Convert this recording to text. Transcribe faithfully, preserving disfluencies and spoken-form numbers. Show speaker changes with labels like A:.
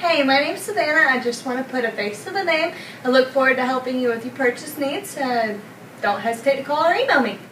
A: Hey, my name's Savannah. I just want to put a face to the name. I look forward to helping you with your purchase needs. Uh, don't hesitate to call or email me.